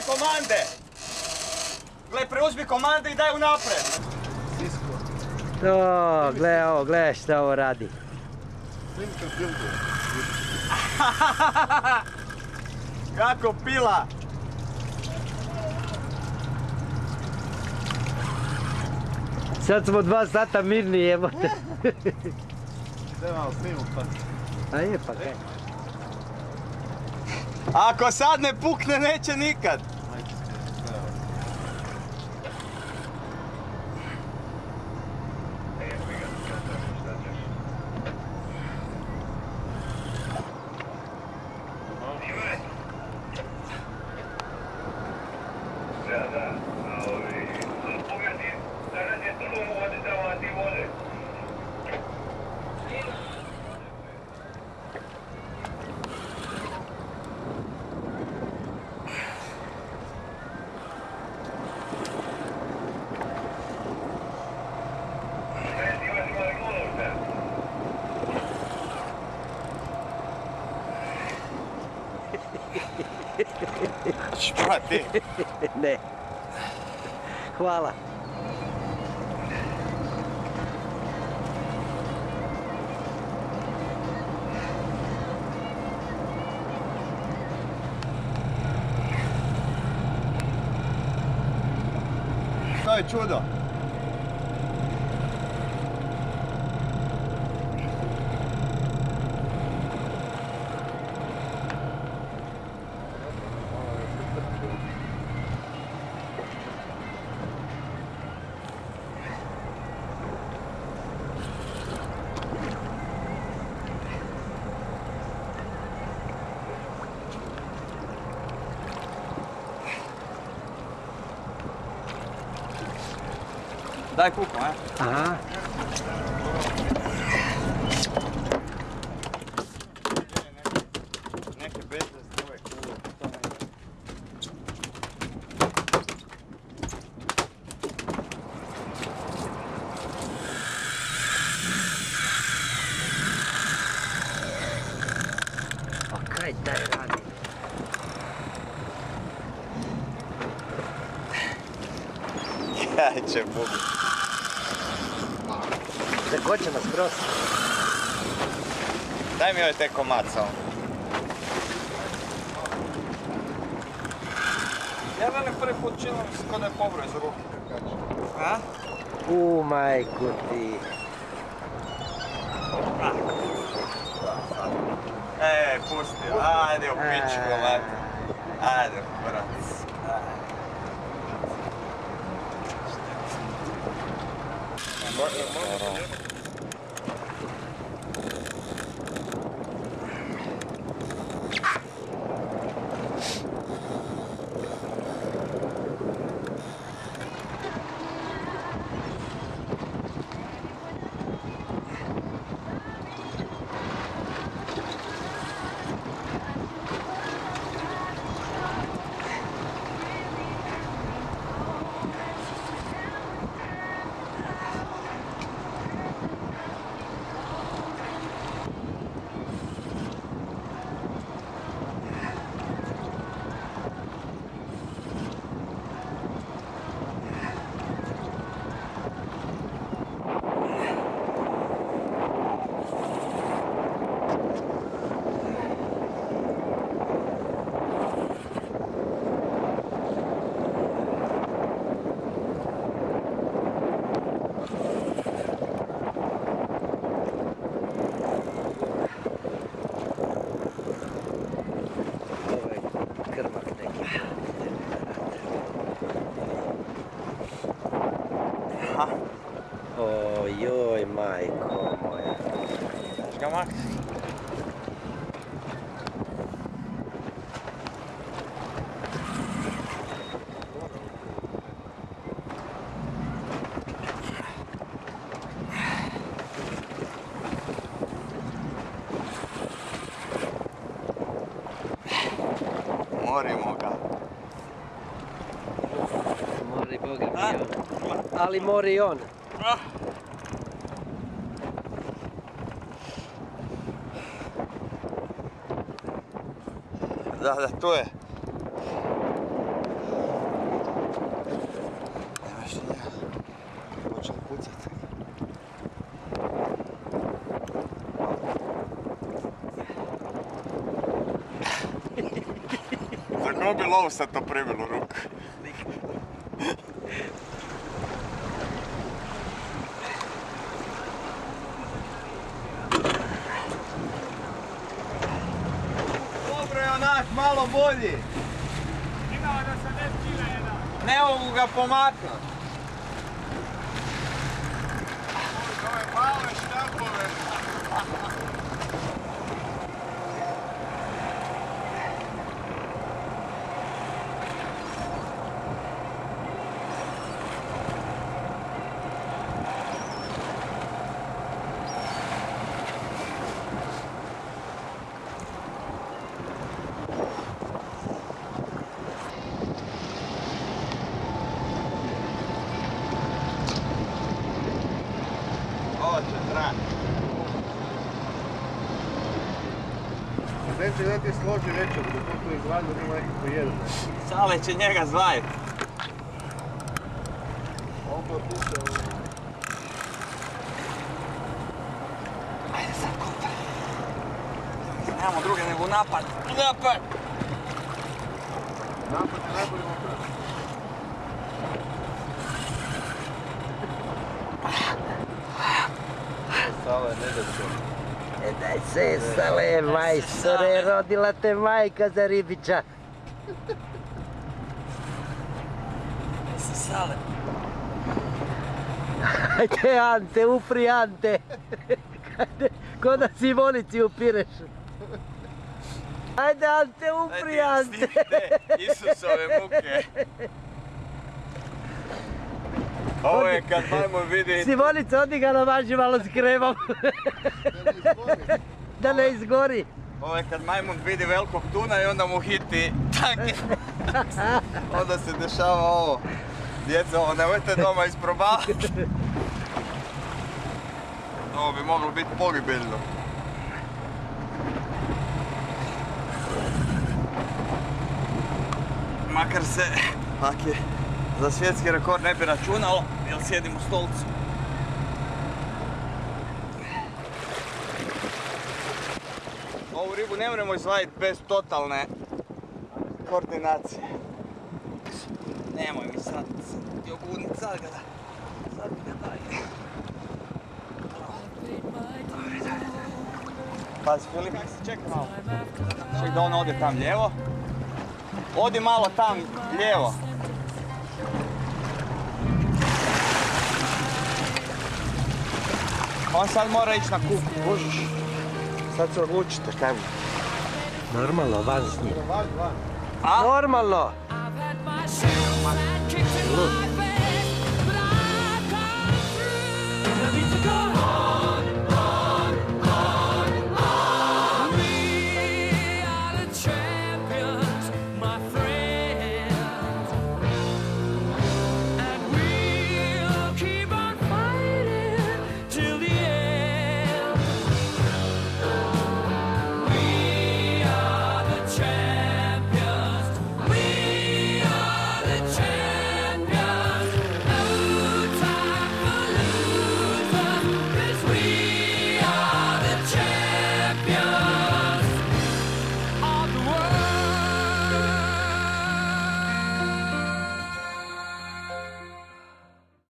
komande. Gle, preuzmi komande i daj u napred. O, gle ovo, gle šta ovo radi. Kako pila. Sad smo 2 sata mirni, jebote. Sve malo snimu pa. A je pa kaj. Ako sad ne pukne, neće nikad. Šta ti? Ne. Hvala. To je čudo. Daj kuku, a? Aha. Neke bezve svoje kule. Pa kaj taj radi? Kaj će bubi. Zakoće nas skroz. Daj mi ovaj te komad samo. Ja velim prvi put činilo mi se kao da je pobroj iz ruke kad kače. A? Majku ti. Pusti, ajde u pičku, mati. Ajde, kurac. Ojoj, majko moja. Daš ga maks? Morimo ga. Mori Boga bio. Ali mori i on. Da, tu je. Robi lovu sad to pribilo ruku. Dobro je onak, malo bolji. Imao da sam 10 kila jedan. Ne mogu ga pomaknuti. Ove male štapove. Ovo će trajati. Neće da ti složi večer, da to tu izradio, nema neki pojedu. Sale će njega zvajiti. Ovo pušta. Ajde sad kontra. Nemamo druge nego napad. Napad! Napad je najbolji oprat. Sale, ne da će. Daj se, Sale, majstore, rodila te majka za ribića. Sale. Ajde, Ante, upri Ante. Ko da Simonici upireš. Ajde, Ante, upri Ante. Isusove muke. Ovo je kad majmun vidi... Simonica, odi ga namaži malo s kremom. Da ne izgori. Ovo je kad majmun vidi velikog tuna i onda mu hiti tanki. Onda se dešava ovo. Djeca, ovo nemojte doma isprobavati. Ovo bi moglo biti pogibeljno. Makar se, za svjetski rekord ne bi računalo, jer sjedim u stolcu. Ovu ribu ne možemo izvaditi bez totalne koordinacije. Nemoj mi sad jogurnit, sad ga daj. Pazi Filip, čekaj malo. Čekaj da on ode tam lijevo. Odi malo tam lijevo. On sad mora ići na kup, kužiš. Sad se odlučite kaj mu. Normalno, van s njim. Van. A? Normalno. I've had my share of bad kicks in Look. life.